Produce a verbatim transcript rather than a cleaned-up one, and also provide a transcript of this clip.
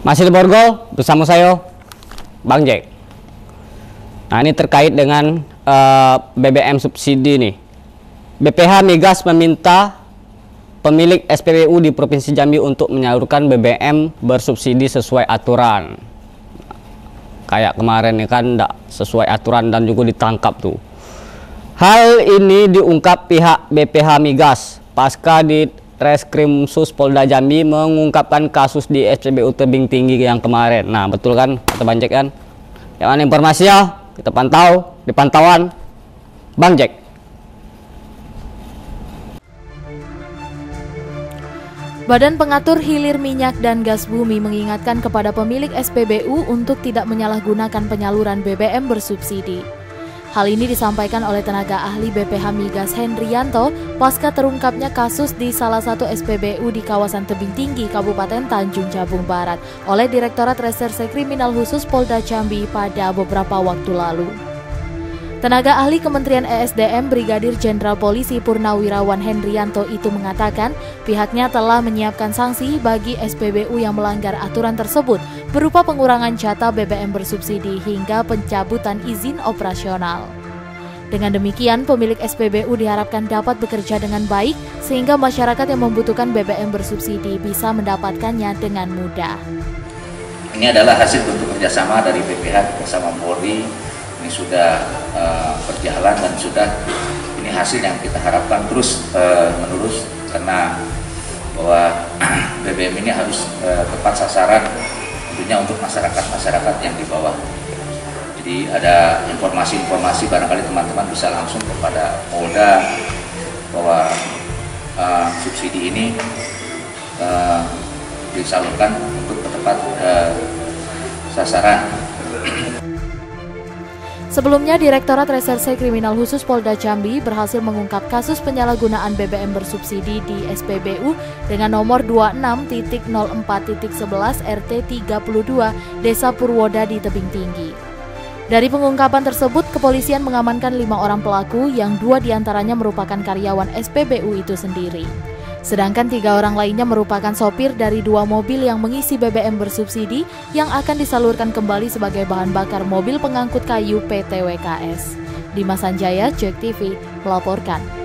Masih di Borgol bersama saya Bang Jack. Nah, ini terkait dengan uh, B B M subsidi nih. B P H Migas meminta pemilik S P B U di Provinsi Jambi untuk menyalurkan B B M bersubsidi sesuai aturan. Kayak kemarin ini kan tidak sesuai aturan dan juga ditangkap tuh. Hal ini diungkap pihak B P H Migas pasca di Reskrimsus Polda Jambi mengungkapkan kasus di S P B U tebing tinggi yang kemarin. Nah, betul kan kata Bang Jack kan? Yang mana informasinya kita pantau di pantauan Bang Jack. Badan Pengatur Hilir Minyak dan Gas Bumi mengingatkan kepada pemilik S P B U untuk tidak menyalahgunakan penyaluran B B M bersubsidi. Hal ini disampaikan oleh tenaga ahli B P H Migas Hendrianto pasca terungkapnya kasus di salah satu S P B U di kawasan Tebing Tinggi, Kabupaten Tanjung Jabung Barat oleh Direktorat Reserse Kriminal Khusus Polda Jambi pada beberapa waktu lalu. Tenaga ahli Kementerian E S D M Brigadir Jenderal Polisi Purnawirawan Hendrianto itu mengatakan pihaknya telah menyiapkan sanksi bagi S P B U yang melanggar aturan tersebut berupa pengurangan jatah B B M bersubsidi hingga pencabutan izin operasional. Dengan demikian, pemilik S P B U diharapkan dapat bekerja dengan baik sehingga masyarakat yang membutuhkan B B M bersubsidi bisa mendapatkannya dengan mudah. Ini adalah hasil bentuk kerjasama dari B P H bersama Polri. Ini sudah uh, berjalan dan sudah ini hasil yang kita harapkan terus uh, menerus karena bahwa B B M ini harus uh, tepat sasaran tentunya untuk masyarakat-masyarakat yang di bawah. Jadi ada informasi-informasi barangkali teman-teman bisa langsung kepada Polda bahwa uh, subsidi ini uh, disalurkan untuk tepat uh, sasaran. Sebelumnya, Direktorat Reserse Kriminal Khusus Polda Jambi berhasil mengungkap kasus penyalahgunaan B B M bersubsidi di S P B U dengan nomor dua puluh enam titik nol empat titik sebelas R T tiga puluh dua Desa Purwoda di Tebing Tinggi. Dari pengungkapan tersebut, kepolisian mengamankan lima orang pelaku yang dua diantaranya merupakan karyawan S P B U itu sendiri. Sedangkan tiga orang lainnya merupakan sopir dari dua mobil yang mengisi B B M bersubsidi yang akan disalurkan kembali sebagai bahan bakar mobil pengangkut kayu P T W K S. Dimas Sanjaya, Jack T V, melaporkan.